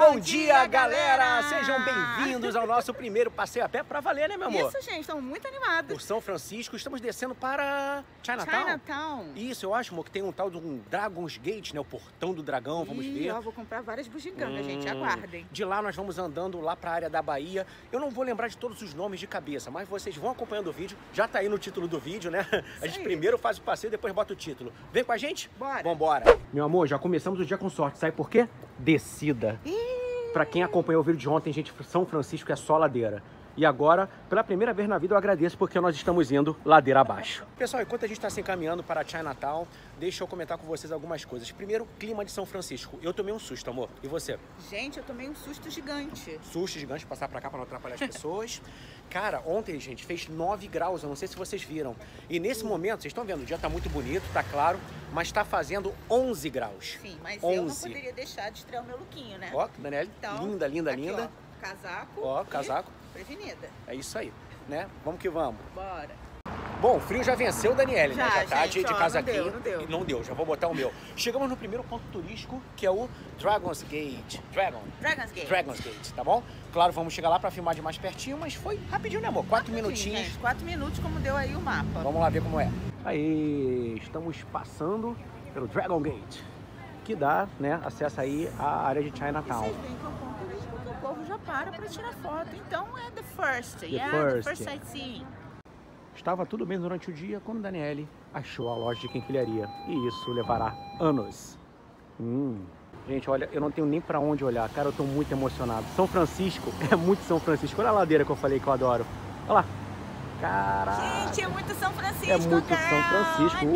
Bom dia, galera! Sejam bem-vindos ao nosso primeiro passeio a pé pra valer, né, meu amor? Isso, gente, estamos muito animados. Por São Francisco, estamos descendo para Chinatown. Isso, eu acho, amor, que tem um tal de um Dragon's Gate, né? O portão do dragão, vamos ver. Ó, vou comprar várias bugigangas, gente, aguardem. De lá nós vamos andando lá pra área da Bahia. Eu não vou lembrar de todos os nomes de cabeça, mas vocês vão acompanhando o vídeo. Já tá aí no título do vídeo, né? A gente primeiro faz o passeio e depois bota o título. Vem com a gente? Bora! Vambora! Meu amor, já começamos o dia com sorte. Sabe por quê? Descida. Pra quem acompanhou o vídeo de ontem, gente, São Francisco é só ladeira. E agora, pela primeira vez na vida, eu agradeço porque nós estamos indo ladeira abaixo. Pessoal, enquanto a gente está se encaminhando para Chinatown, deixa eu comentar com vocês algumas coisas. Primeiro, clima de São Francisco. Eu tomei um susto, amor. E você? Gente, eu tomei um susto gigante. Susto gigante, passar pra cá para não atrapalhar as pessoas. Cara, ontem, gente, fez 9 graus, eu não sei se vocês viram. E nesse momento, vocês estão vendo, o dia tá muito bonito, tá claro, mas tá fazendo 11 graus. Sim, mas 11. Eu não poderia deixar de estrear o meu lookinho, né? Ó, Daniele, então, linda, linda, aqui, linda. Ó, casaco. Ó, casaco. Prevenida. É isso aí, né? Vamos que vamos. Bora. Bom, o frio já venceu o Daniele, né? Já tá gente, de casaquinho. Não deu. Já vou botar o meu. Chegamos no primeiro ponto turístico, que é o Dragon's Gate. Dragon's Gate, tá bom? Claro, vamos chegar lá pra filmar de mais pertinho, mas foi rapidinho, né, amor? 4 minutinhos. Gente, 4 minutos, como deu aí o mapa. Vamos lá ver como é. Aí, estamos passando pelo Dragon Gate, que dá, né, acesso aí à área de Chinatown. Vocês veem que é um ponto turístico que o povo já para tirar foto. Então é the first sightseeing. Estava tudo bem durante o dia quando Daniele achou a loja de quinquilharia. E isso levará anos. Gente, olha, eu não tenho nem pra onde olhar. Cara, eu tô muito emocionado. São Francisco é muito São Francisco. Olha a ladeira que eu falei que eu adoro. Olha lá. Caraca. Gente, é muito São Francisco, É muito girl. São Francisco.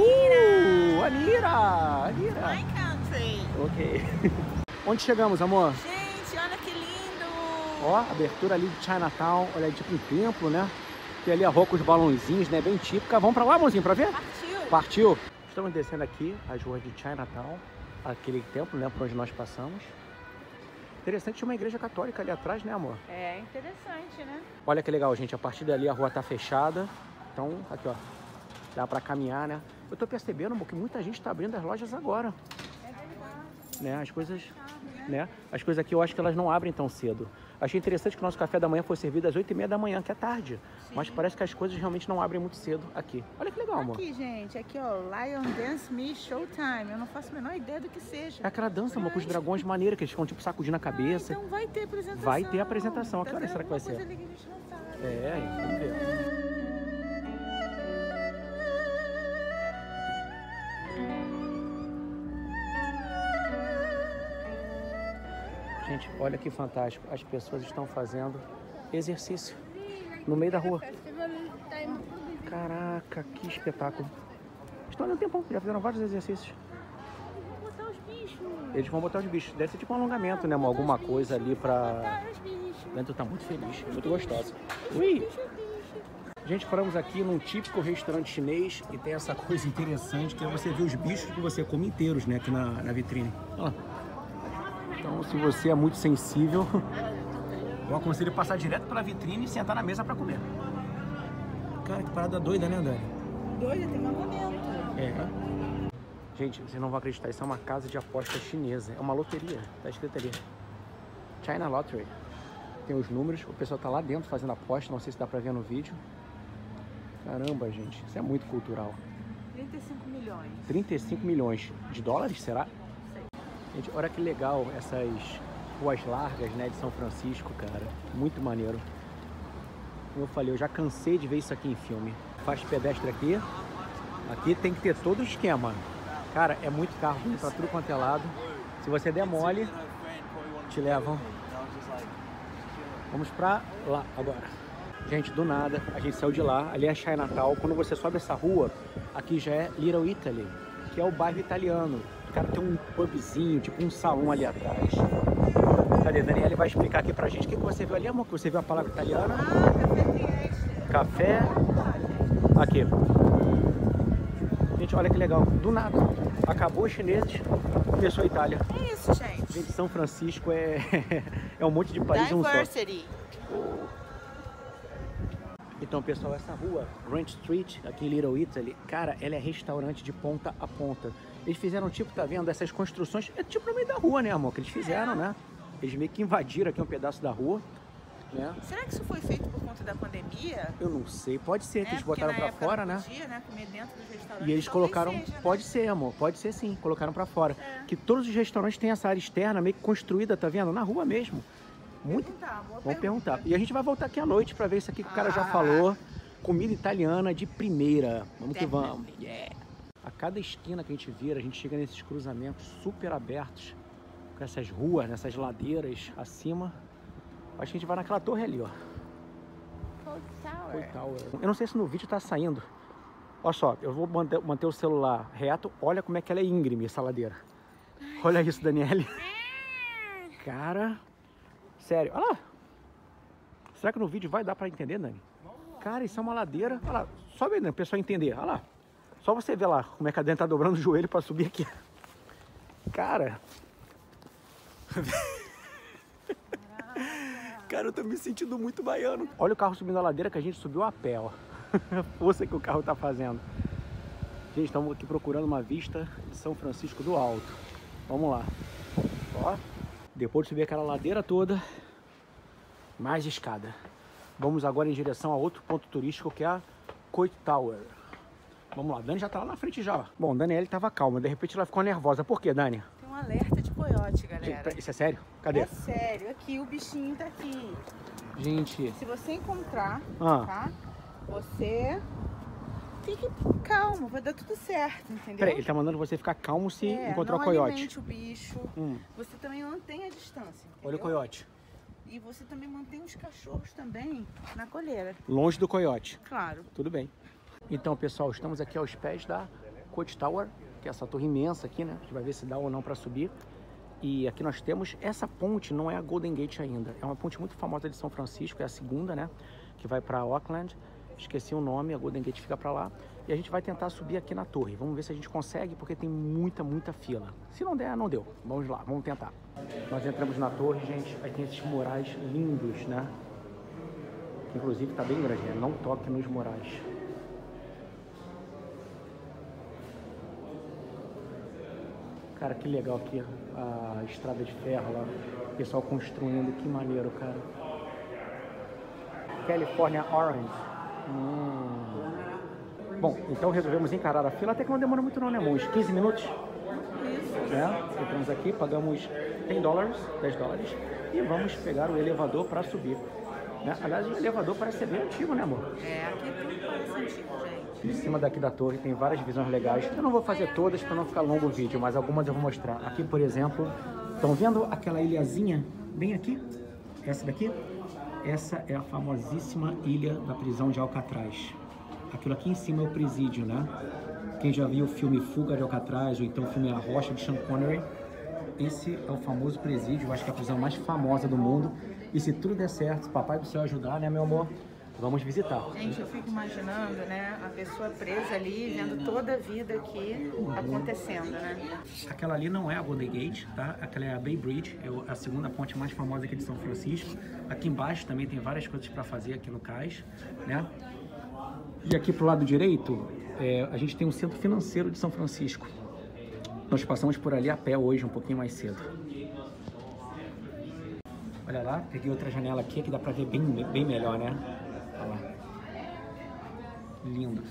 Anira. My country. Ok. Onde chegamos, amor? Gente, olha que lindo. Ó, abertura ali de Chinatown. Olha, é tipo um templo, né? Tem ali a rua com os balãozinhos, né? Bem típica. Vamos pra lá, amorzinho, pra ver? Partiu. Estamos descendo aqui as ruas de Chinatown. Aquele templo, né? Por onde nós passamos. Interessante, tinha uma igreja católica ali atrás, né, amor? É interessante, né? Olha que legal, gente. A partir dali a rua tá fechada. Então, aqui, ó. Dá pra caminhar, né? Eu tô percebendo, amor, que muita gente tá abrindo as lojas agora. É verdade. Né? As coisas... né? As coisas aqui eu acho que elas não abrem tão cedo. Achei interessante que o nosso café da manhã foi servido às 8h30 da manhã, que é tarde. Sim. Mas parece que as coisas realmente não abrem muito cedo aqui. Olha que legal, amor. Aqui, gente. Aqui, ó. Lion Dance Me Showtime. Eu não faço a menor ideia do que seja. É aquela dança, amor, com os dragões maneira, que eles ficam tipo sacudindo a cabeça. Então vai ter apresentação. Vai ter apresentação. A que hora será que vai ser? Ali que a gente não sabe. Vamos ver. Gente, olha que fantástico. As pessoas estão fazendo exercício no meio da rua. Caraca, que espetáculo. Estão ali um tempão, já fizeram vários exercícios. Vão botar os bichos. Eles vão botar os bichos. Deve ser tipo um alongamento, né, amor? Alguma coisa ali pra... Dentro tá muito feliz, muito gostosa. Ui! Gente, paramos aqui num típico restaurante chinês e tem essa coisa interessante que é você ver os bichos que você come inteiros, né, aqui na vitrine. Ó. Então, se você é muito sensível, eu aconselho passar direto pela vitrine e sentar na mesa para comer. Cara, que parada doida, né, Dani? Doida, tem alongamento. É. Gente, vocês não vão acreditar, isso é uma casa de aposta chinesa. É uma loteria, tá escrito ali. China Lottery. Tem os números, o pessoal tá lá dentro fazendo aposta, não sei se dá pra ver no vídeo. Caramba, gente, isso é muito cultural. 35 milhões. 35 milhões de dólares, será? Gente, olha que legal essas ruas largas, né, de São Francisco, cara. Muito maneiro. Como eu falei, eu já cansei de ver isso aqui em filme. Faz pedestre aqui. Aqui tem que ter todo o esquema. Cara, é muito carro vindo pra tudo quanto é lado. Se você der mole, te levam. Vamos pra lá agora. Gente, do nada, a gente saiu de lá. Ali é Chinatown. Quando você sobe essa rua, aqui já é Little Italy, que é o bairro italiano. Cara, tem um pubzinho, tipo um salão ali atrás. Cadê? Daniele vai explicar aqui pra gente o que você viu ali, amor, que você viu a palavra italiana. Café. Aqui. Gente, olha que legal. Do nada. Acabou os chineses, começou a Itália. É isso, gente. Gente, São Francisco é um monte de país um só. Então, pessoal, essa rua, Ranch Street, aqui em Little Italy, cara, ela é restaurante de ponta a ponta. Eles fizeram tipo, tá vendo, essas construções, é tipo no meio da rua, né, amor, que eles fizeram, né? Eles meio que invadiram aqui um pedaço da rua, né? Será que isso foi feito por conta da pandemia? Eu não sei, pode ser que eles botaram pra fora, né? Podia, né? Comer dentro dos restaurantes. E eles colocaram, seja, pode ser, amor, pode ser sim, colocaram pra fora. Que todos os restaurantes têm essa área externa meio que construída, tá vendo? Na rua mesmo. Muito. Vamos perguntar. E a gente vai voltar aqui à noite pra ver isso aqui que o cara já falou. Comida italiana de primeira. Vamos que vamos. Yeah. A cada esquina que a gente vira, a gente chega nesses cruzamentos super abertos, com essas ruas, nessas ladeiras acima. Acho que a gente vai naquela torre ali, ó. Cold Tower. Eu não sei se no vídeo tá saindo. Olha só, eu vou manter o celular reto. Olha como é que ela é íngreme, essa ladeira. Olha isso, Daniele. Cara, sério. Olha lá. Será que no vídeo vai dar pra entender, Dani? Cara, isso é uma ladeira. Olha lá, sobe aí, né, o pessoal entender. Olha lá. Só você ver lá como é que a Dani tá dobrando o joelho pra subir aqui. Cara. Cara, eu tô me sentindo muito baiano. Olha o carro subindo a ladeira que a gente subiu a pé, ó. A força que o carro tá fazendo. Gente, estamos aqui procurando uma vista de São Francisco do Alto. Vamos lá. Ó. Depois de subir aquela ladeira toda, mais escada. Vamos agora em direção a outro ponto turístico que é a Cold Tower. Vamos lá, a Dani já tá lá na frente já. Bom, a Daniele tava calma, de repente ela ficou nervosa. Por quê, Dani? Tem um alerta de coiote, galera. Isso é sério? Cadê? É sério, aqui, o bichinho tá aqui. Gente. Se você encontrar, tá? Você fique calmo, vai dar tudo certo, entendeu? Peraí, ele tá mandando você ficar calmo se encontrar o coiote. Não alimente o bicho. Você também mantém a distância, entendeu? Olha o coiote. E você também mantém os cachorros também na coleira. Longe do coiote. Claro. Tudo bem. Então, pessoal, estamos aqui aos pés da Cold Tower, que é essa torre imensa aqui, né? A gente vai ver se dá ou não para subir. E aqui nós temos, essa ponte não é a Golden Gate ainda. É uma ponte muito famosa de São Francisco, é a segunda, né? Que vai para Oakland. Esqueci o nome, a Golden Gate fica para lá. E a gente vai tentar subir aqui na torre. Vamos ver se a gente consegue, porque tem muita fila. Se não der, não deu. Vamos lá, vamos tentar. Nós entramos na torre, gente. Aí tem esses murais lindos, né? Que inclusive tá bem grande, né? Não toque nos murais. Cara, que legal aqui a estrada de ferro lá. O pessoal construindo, que maneiro, cara. California Orange. Bom, então resolvemos encarar a fila, até que não demora muito não, né, amor? Uns 15 minutos. Isso. Né? Entramos aqui, pagamos $10 e vamos pegar o elevador para subir. Né? Aliás, o elevador parece ser bem antigo, né, amor? É, aqui tudo parece antigo, gente. Em cima daqui da torre tem várias visões legais. Eu não vou fazer todas para não ficar longo o vídeo, mas algumas eu vou mostrar. Aqui, por exemplo, estão vendo aquela ilhazinha bem aqui? Essa daqui? Essa é a famosíssima ilha da prisão de Alcatraz. Aquilo aqui em cima é o presídio, né? Quem já viu o filme Fuga de Alcatraz ou então o filme A Rocha de Sean Connery, esse é o famoso presídio, eu acho que é a prisão mais famosa do mundo. E se tudo der certo, se papai do céu ajudar, né, meu amor? Vamos visitar. Gente, eu fico imaginando, né, a pessoa presa ali, vendo toda a vida aqui acontecendo, né? Aquela ali não é a Golden Gate, tá? Aquela é a Bay Bridge, é a segunda ponte mais famosa aqui de São Francisco. Aqui embaixo também tem várias coisas para fazer aqui no cais, né? E aqui pro lado direito, a gente tem um centro financeiro de São Francisco. Nós passamos por ali a pé hoje, um pouquinho mais cedo. Olha lá, peguei outra janela aqui que dá pra ver bem melhor, né? Olha lá. Lindo.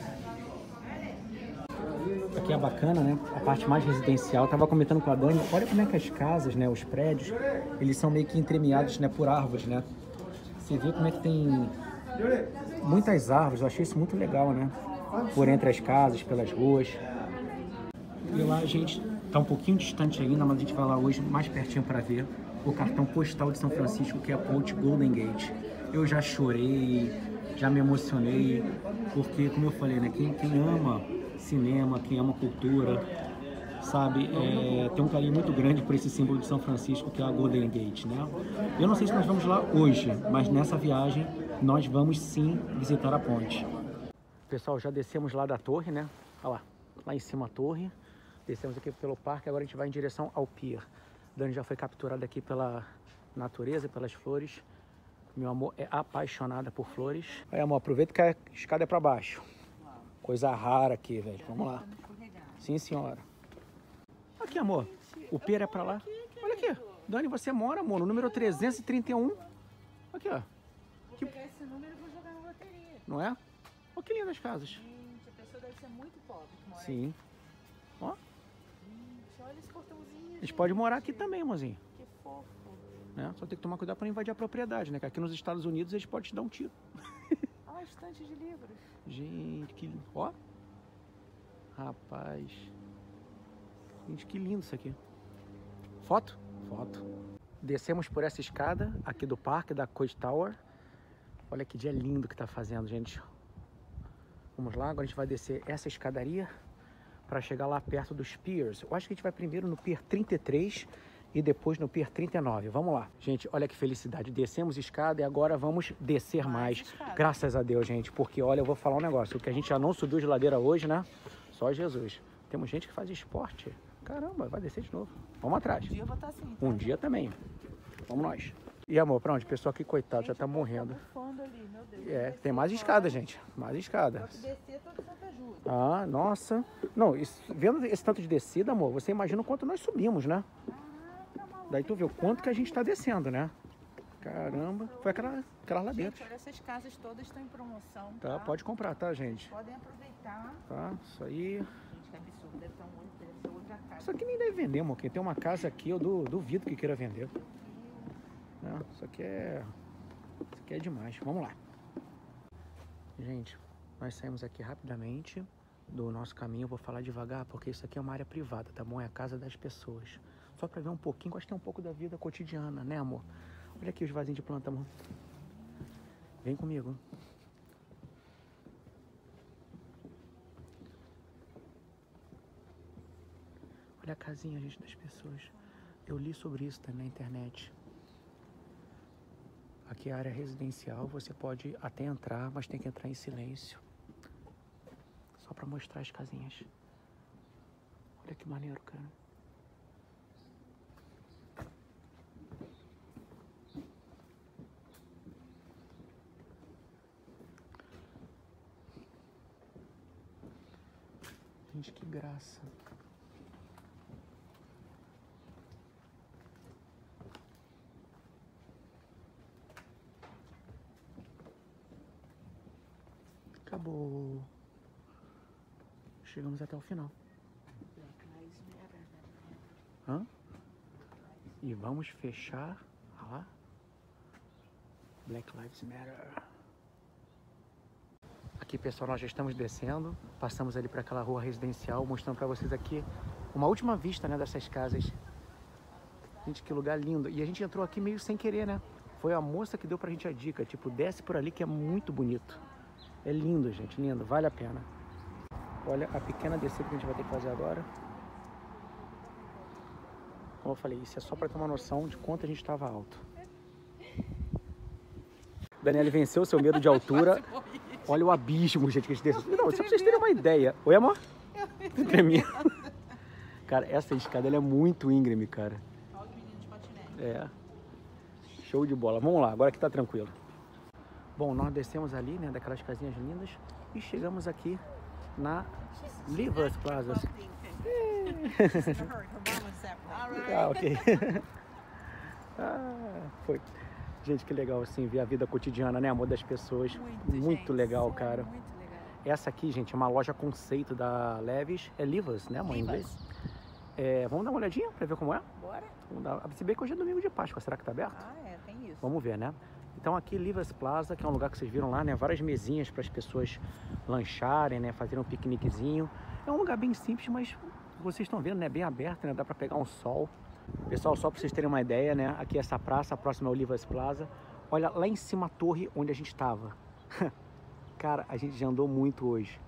Aqui é bacana, né? A parte mais residencial. Eu tava comentando com a Dani, olha como é que as casas, né? Os prédios, eles são meio que entremeados, né? Por árvores, né? Você vê como é que tem muitas árvores. Eu achei isso muito legal, né? Por entre as casas, pelas ruas. E lá a gente tá um pouquinho distante ainda, mas a gente vai lá hoje mais pertinho para ver o cartão postal de São Francisco, que é a ponte Golden Gate. Eu já chorei, já me emocionei, porque, como eu falei, né, quem ama cinema, quem ama cultura, sabe, tem um carinho muito grande por esse símbolo de São Francisco, que é a Golden Gate, né? Eu não sei se nós vamos lá hoje, mas nessa viagem nós vamos sim visitar a ponte. Pessoal, já descemos lá da torre, né? Olha lá em cima a torre. Descemos aqui pelo parque, agora a gente vai em direção ao pier. Dani já foi capturada aqui pela natureza, pelas flores. Meu amor é apaixonada por flores. Aí, amor, aproveita que a escada é pra baixo. Coisa rara aqui, velho. Vamos lá. Sim, senhora. Aqui, amor. O pier é pra lá. Olha aqui. Dani, você mora, amor, no número 331. Aqui, ó. Vou pegar esse número e vou jogar na loteria. Não é? Olha que lindas as casas. Gente, a pessoa deve ser muito pobre que mora Sim. Ó. Gente, olha esse portãozinho. Eles podem morar aqui também, amorzinho. Que fofo. Né? Só tem que tomar cuidado para não invadir a propriedade, né? Que aqui nos Estados Unidos eles podem te dar um tiro. Olha a estante de livros. Gente, que lindo. Ó. Rapaz. Gente, que lindo isso aqui. Foto? Foto. Descemos por essa escada aqui do parque da Coit Tower. Olha que dia lindo que tá fazendo, gente. Vamos lá, agora a gente vai descer essa escadaria para chegar lá perto dos piers. Eu acho que a gente vai primeiro no pier 33 e depois no pier 39. Vamos lá. Gente, olha que felicidade. Descemos escada e agora vamos descer mais. Graças a Deus, gente. Porque, olha, eu vou falar um negócio. O que a gente já não subiu de ladeira hoje, né? Só Jesus. Temos gente que faz esporte. Caramba, vai descer de novo. Vamos atrás. Um dia eu vou estar assim. Tá? Um dia também. Vamos nós. E amor, pra onde? O pessoal aqui, coitado, Gente, já tá morrendo. Ali, meu Deus. É, tem mais escada, gente. Mais escada. Vou descer todo Santa Ajuda. Ah, nossa. Não, vendo esse tanto de descida, amor, você imagina o quanto nós subimos, né? Caraca, maluco. Daí tu vê o quanto que a gente tá descendo, né? Caramba. Foi aquela ladeira. Gente, olha, essas casas todas estão em promoção. Tá, pode comprar, tá, gente? Podem aproveitar. Tá, isso aí. Gente, que absurdo. Deve ser outra casa. Isso aqui nem deve vender, amor. Quem tem uma casa aqui, eu duvido que queira vender. Não, isso aqui é demais. Vamos lá. Gente, nós saímos aqui rapidamente do nosso caminho. Eu vou falar devagar porque isso aqui é uma área privada, tá bom? É a casa das pessoas. Só pra ver um pouquinho, acho que tem um pouco da vida cotidiana, né, amor? Olha aqui os vasinhos de planta, amor. Vem comigo. Olha a casinha, gente, das pessoas. Eu li sobre isso também na internet. Aqui é a área residencial, você pode até entrar, mas tem que entrar em silêncio. Só para mostrar as casinhas. Olha que maneiro, cara. Gente, que graça. Acabou. Chegamos até o final. Hã? E vamos fechar. Olha lá. Black Lives Matter. Aqui, pessoal, nós já estamos descendo. Passamos ali para aquela rua residencial, mostrando para vocês aqui uma última vista, né, dessas casas. Gente, que lugar lindo. E a gente entrou aqui meio sem querer, né? Foi a moça que deu pra gente a dica. Tipo, desce por ali que é muito bonito. É lindo, gente, lindo, vale a pena. Olha a pequena descida que a gente vai ter que fazer agora. Como eu falei, isso é só para ter uma noção de quanto a gente estava alto. Daniela venceu seu medo de altura. Olha o abismo, gente, que a gente desceu. Não, só pra vocês terem uma ideia. Oi, amor? Tremendo. Cara, essa escada ela é muito íngreme, cara. Olha o menino de patinete. É. Show de bola. Vamos lá, agora que tá tranquilo. Bom, nós descemos ali, né, daquelas casinhas lindas e chegamos aqui na Rivers Plaza. Ah, ok. Foi. Gente, que legal assim, ver a vida cotidiana, né, amor, das pessoas. Muito legal, cara. Muito legal. Essa aqui, gente, é uma loja conceito da Levi's. É Rivers, né, amor, em inglês? Vamos dar uma olhadinha pra ver como é? Bora. Vamos dar... Se bem que hoje é domingo de Páscoa, será que tá aberto? Tem isso. Vamos ver, né? Então aqui Rivers Plaza, que é um lugar que vocês viram lá, né? Várias mesinhas para as pessoas lancharem, né? Fazerem um piqueniquezinho. É um lugar bem simples, mas vocês estão vendo, né? Bem aberto, né? Dá para pegar um sol. Pessoal, só para vocês terem uma ideia, né? Aqui essa praça, a próxima é o Rivers Plaza. Olha lá em cima a torre onde a gente estava. Cara, a gente já andou muito hoje.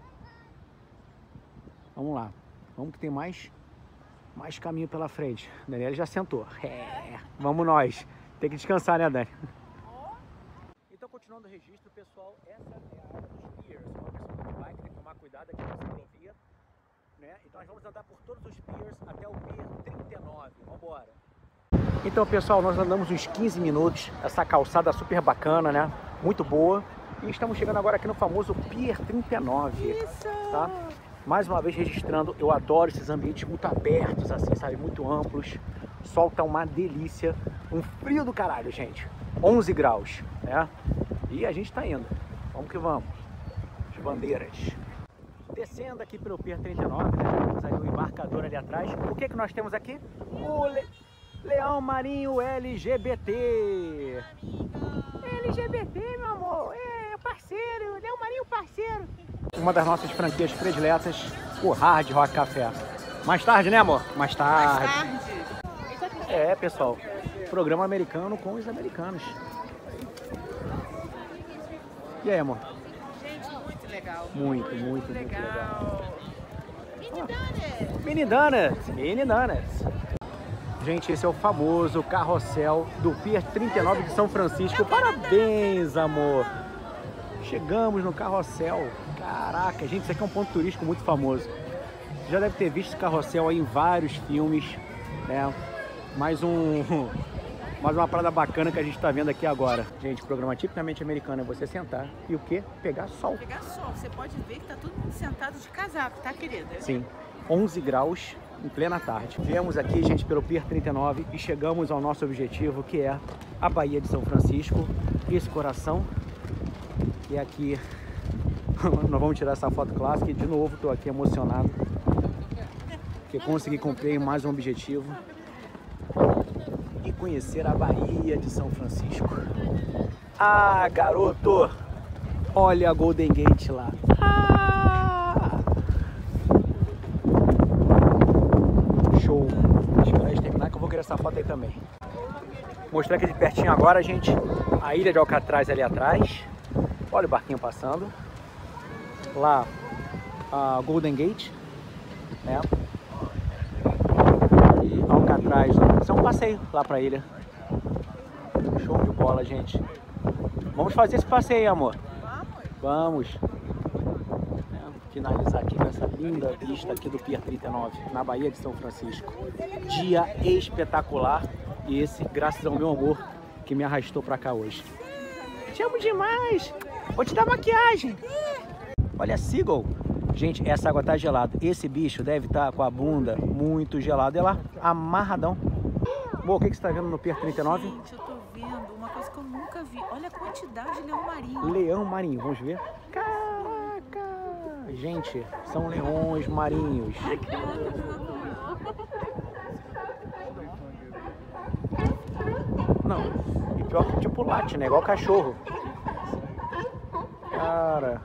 Vamos lá. Vamos que tem mais caminho pela frente. A Daniela já sentou. Vamos nós. Tem que descansar, né, Dani? Então, continuando o registro, pessoal, essa é a área dos piers. Uma pessoa de bike tem que tomar cuidado aqui na ciclovia, né? Então, nós vamos andar por todos os piers até o pier 39. Vamos embora. Então, pessoal, nós andamos uns 15 minutos. Essa calçada super bacana, né? Muito boa. E estamos chegando agora aqui no famoso pier 39. Isso! Tá? Mais uma vez registrando, eu adoro esses ambientes muito abertos, assim, sabe? Muito amplos. O sol tá uma delícia, um frio do caralho, gente. 11 graus, né? E a gente tá indo. Vamos que vamos. As bandeiras. Descendo aqui pelo Pier 39, né? Temos aí o embarcador ali atrás. O que nós temos aqui? O Leão Marinho LGBT. LGBT, meu amor. É parceiro, Leão Marinho parceiro. Uma das nossas franquias prediletas, o Hard Rock Café. Mais tarde, né, amor? Mais tarde. Mais tarde. É, pessoal. Programa americano com os americanos. E aí, amor? Gente, muito legal. Muito legal. Mini Donuts. Mini Donuts. Gente, esse é o famoso carrossel do Pier 39 de São Francisco. Parabéns, amor. Chegamos no carrossel. Caraca, gente, isso aqui é um ponto turístico muito famoso. Você já deve ter visto esse carrossel aí em vários filmes, né? Mais uma parada bacana que a gente está vendo aqui agora. Gente, programa tipicamente americano é você sentar e o quê? Pegar sol. Pegar sol. Você pode ver que tá todo mundo sentado de casaco, tá, querida? Sim. 11 graus em plena tarde. Viemos aqui, gente, pelo Pier 39 e chegamos ao nosso objetivo, que é a Baía de São Francisco. Esse coração. E aqui nós vamos tirar essa foto clássica e de novo estou aqui emocionado porque consegui cumprir mais um objetivo e conhecer a Baía de São Francisco. Ah, garoto! Olha a Golden Gate lá. Ah! Show! Deixa eu terminar que eu vou querer essa foto aí também. Vou mostrar aqui de pertinho agora, gente, a ilha de Alcatraz ali atrás. Olha o barquinho passando. Lá, a Golden Gate, né? E Alcatraz, isso é um passeio lá pra ilha. Show de bola, gente. Vamos fazer esse passeio, amor. Vamos. Finalizar aqui com essa linda vista aqui do Pier 39, na Baía de São Francisco. Dia espetacular. E esse, graças ao meu amor, que me arrastou pra cá hoje. Te amo demais. Vou te dar maquiagem. Olha a Seagull. Gente, essa água tá gelada. Esse bicho deve estar com a bunda muito gelada. Olha lá, amarradão. Bom, o que você tá vendo no Pier 39? Gente, eu tô vendo uma coisa que eu nunca vi. Olha a quantidade de leão marinho. Leão marinho, vamos ver? Caraca! Gente, são leões marinhos. Não, e pior que tipo late, né? Igual cachorro. Cara.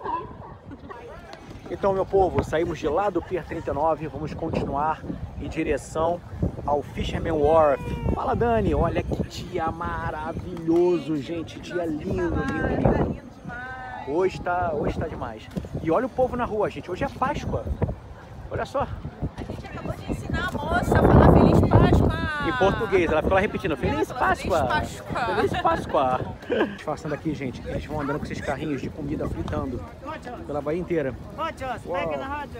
Então, meu povo, saímos de lá do Pier 39, vamos continuar em direção ao Fisherman Wharf. Fala, Dani, olha que dia maravilhoso, gente, dia lindo, lindo, lindo. Hoje tá demais. E olha o povo na rua, gente, hoje é Páscoa. Olha só. A gente acabou de ensinar a moça a falar Feliz Páscoa. Em português, ela ficou lá repetindo, Feliz Páscoa! Feliz Páscoa! Feliz Páscoa! Disfarçando aqui, gente, eles vão andando com esses carrinhos de comida fritando pela Bahia inteira. Pega na roda.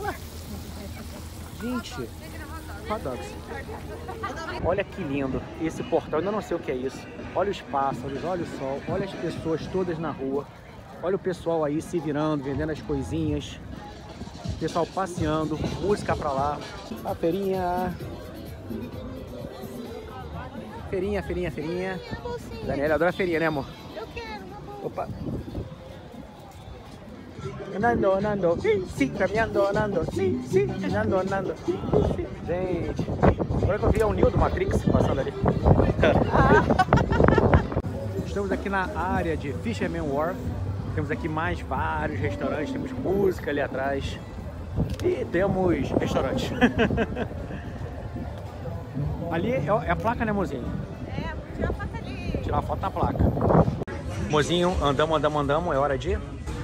Gente, hot dogs. Olha que lindo esse portal, eu ainda não sei o que é isso. Olha os pássaros, olha o sol, olha as pessoas todas na rua. Olha o pessoal aí se virando, vendendo as coisinhas. Pessoal passeando, música pra lá. A feirinha. Feirinha. Daniela adora feirinha, né, amor? Eu quero, uma boa. Opa. Andando, sim, caminhando, andando, sim, andando, sim. Gente, agora que eu vi o Neo do Matrix passando ali. Estamos aqui na área de Fisherman Wharf. Temos aqui mais vários restaurantes, temos música ali atrás e temos restaurantes. Ali é a placa, né, mozinho? É, tira a foto ali. Tirar a foto na placa. Mozinho, andamos, é hora de...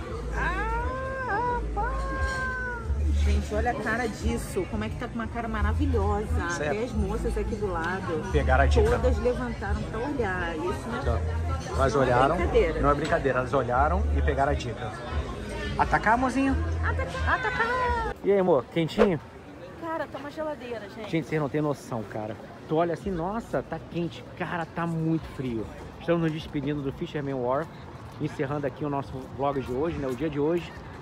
Gente, olha a cara disso. Como é que tá com uma cara maravilhosa. Certo. Até as moças aqui do lado. Pegaram a dica. Todas levantaram pra olhar. Isso não é... Elas olharam, brincadeira. não é brincadeira, elas olharam e pegaram a dica. Atacar, mozinho? Atacar! E aí, amor, quentinho? Cara, tá uma geladeira, gente. Gente, vocês não têm noção, cara. Tu olha assim, nossa, tá quente. Cara, tá muito frio. Estamos nos despedindo do Fisherman Wharf, encerrando aqui o nosso vlog de hoje, né? O dia de hoje.